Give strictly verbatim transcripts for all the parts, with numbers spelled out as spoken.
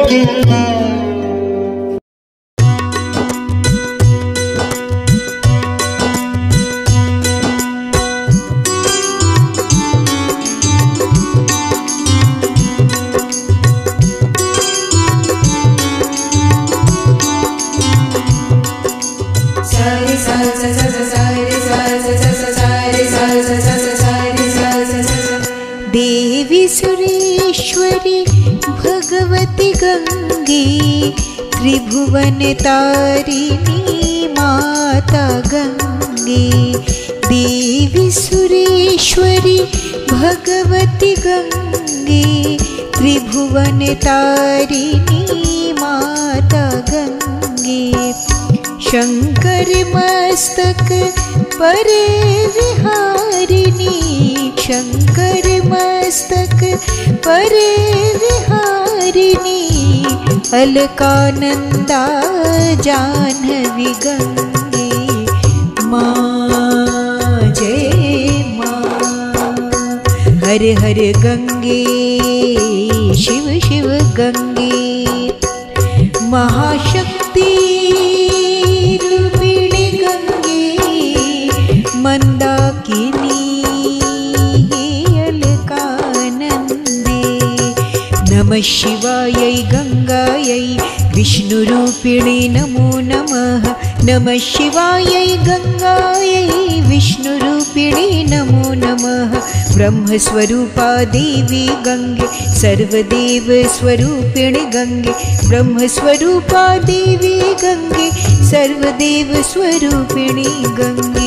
देवी सुरेश्वरी भगवती गंगे त्रिभुवन तारिणी माता गंगे। देवी सुरेश्वरी भगवती गंगे त्रिभुवन तारिणी माता गंगे। शंकर मस्तक परे विहारिणी, शंकर मस्तक परे विहारिणी। अलकानंदा जाह्नवी गंगे माँ जय माँ। हर हर गंगे शिव शिव गंगे। महाशक्ति रूपिणी गंगे मंदाकिनी अलकानंदे। नमः शिवायै गंगायै विष्णुरूपिणे नमो नमः। नमः शिवायै गंगायै विष्णुरूपिणे नमो नमः। ब्रह्मस्वरूपा देवी गंगे सर्वदेव स्वरूपिणी गंगे। ब्रह्मस्वरूपा देवी गंगे सर्वदेव स्वरूपिणी गंगे।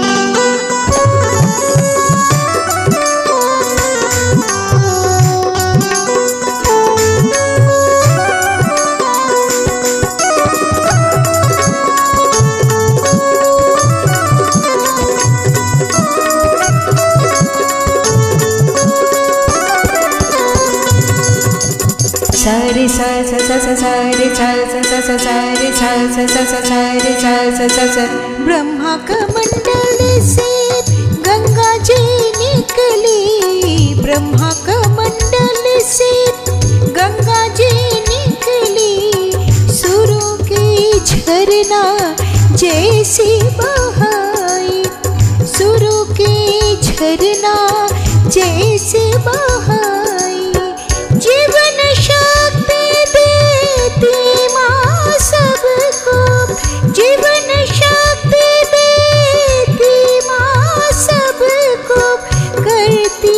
सारे सा सा सा सा सारे सा सा सा सा सारे सा सा सा सा सारे सा सा सा सा। ब्रह्मा का मंडल से गंगा जी निकली, ब्रह्मा का मंडल से गंगा जी निकली। सुरों की झरना जैसी बहाई, सुरों की झरना जैसी बहाई। जीवन शक्ति देती माँ सबको, जीवन शक्ति देती माँ सबको। करती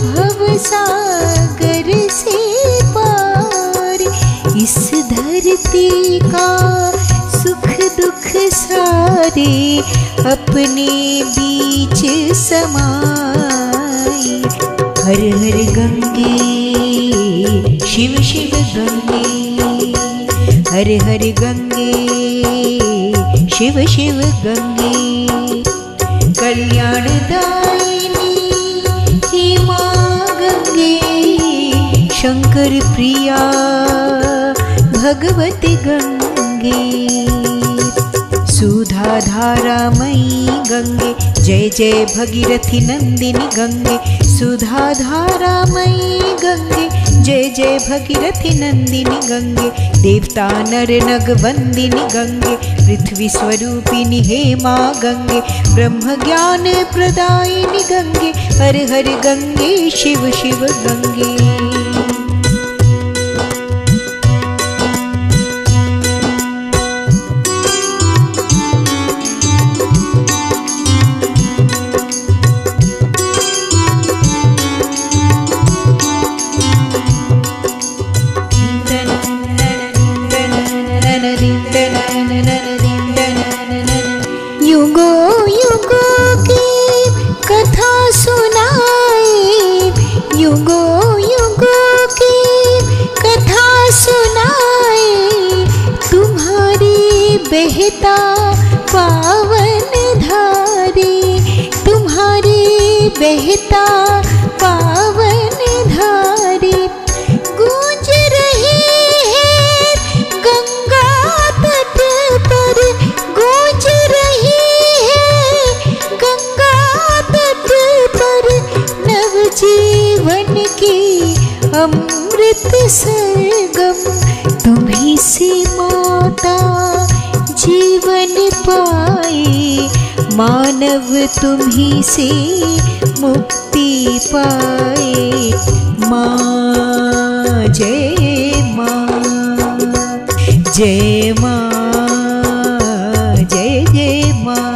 भवसागर से पार, इस धरती का सुख दुख सारे अपने बीच समाई। हर हर गंगे शिव शिव गंगे। हर हर गंगे शिव शिव गंगे। कल्याणदायिनी ही माँ गंगे, शंकर प्रिया भगवती गंगे। सुधा धारामयी गंगे जय जय भगीरथी नंदिनी गंगे। सुधा धारामयी गंगे जय जय भगीरथी नंदिनी गंगे। देवता नर नग वंदिनी गंगे, पृथ्वी स्वरूपिणी हे माँ गंगे। ब्रह्म ज्ञान प्रदायिनी गंगे, हर हर गंगे शिव शिव गंगे। युगों युगों की कथा सुनाए, युगों युगों की कथा सुनाए। तुम्हारी बहता पावन धारी, तुम्हारी बहता पावन धारी। गूंज रही है गंगा तट पर, गूंज रही है गंगा तट पर। नवजीवन की अमृत सरगम से माता जीवन पाए, मानव तुम्हीं से मुक्ति पाए। माँ जय माँ, जय माँ, जय जय माँ।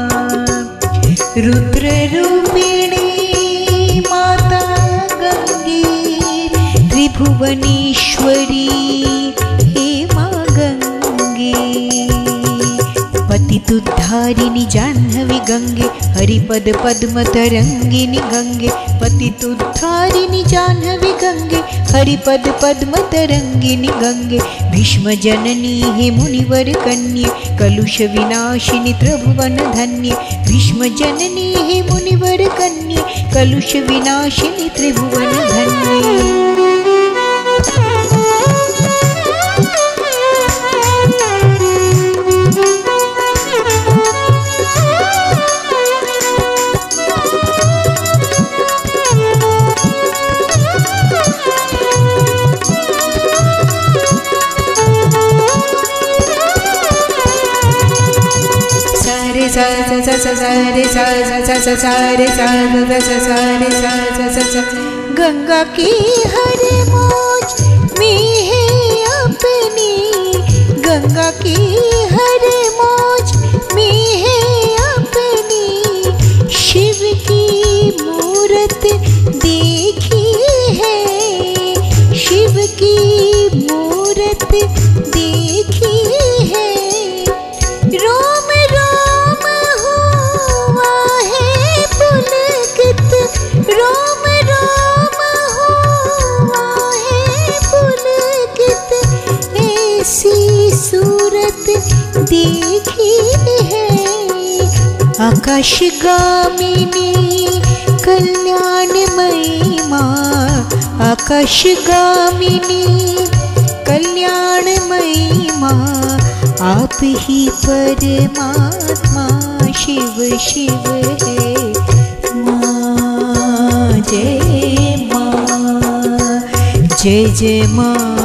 रुद्र रूपिणी माता गंगे, त्रिभुवनेश्वरी हे माँ गंगे। पतितुद्धारिणी जाह्नवी गंगे, हरिपद पद्म तरंगिनी गंगे। पतितुद्धारिणी जाह्नवी गंगे, हरिपद पद्म तरंगिनी गंगे। भीष्म जननी हे मुनिवर कन्ये, कलुष विनाशिनी त्रिभुवन धन्ये। भीष्म जननी हे मुनिवर कन्ये, कलुष विनाशिनी त्रिभुवन धन्ये। सा सा सा सा सा रे सा सा सा सा रे सा सा सा सा रे सा सा सा सा। गंगा की हर मौज में है अपनी, गंगा की हर मौज में है अपनी। शिव की मूरत देखी है, शिव की मूरत देखी है। रोम रोम हुआ है पुलकित, रोम रोम हुआ है पुलकित। ऐसी सूरत देखी है। आकाशगामिनी कल्याणमयी माँ, आकाशगामिनी कल्याणमयी माँ। आप ही परमात्मा शिव शिव है। माँ जय माँ, जय जय माँ,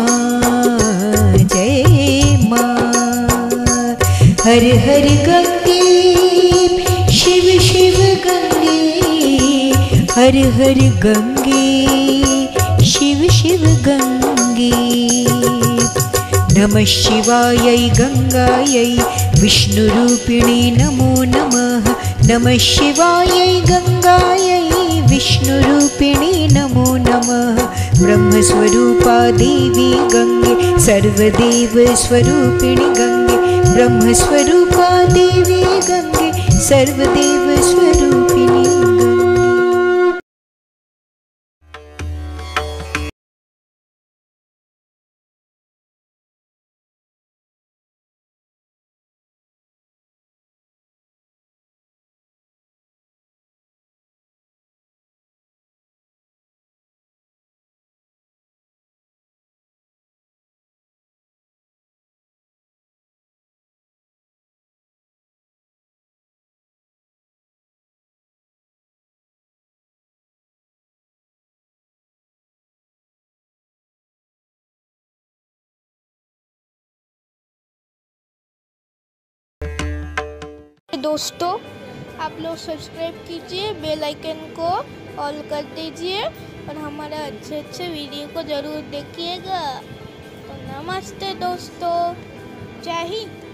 जय माँ। हर हर गंगे शिव शिव गंगे, हर हर गंगे शिव शिव गंगे। नमः शिवायै गंगायै विष्णुरूपिणी नमो नमः। नमः शिवायै गंगायै विष्णुरूपिणी नमो नमः। ब्रह्मस्वरूपा देवी गंगे, सर्वदेव स्वरूपिणी गंगे। ब्रह्मस्वरूपा देवी गंगे, सर्वदेव स्वरूपिणी गंगे। दोस्तों, आप लोग सब्सक्राइब कीजिए, बेल आइकन को ऑल कर दीजिए और हमारे अच्छे अच्छे वीडियो को ज़रूर देखिएगा। तो नमस्ते दोस्तों, जय हिंद।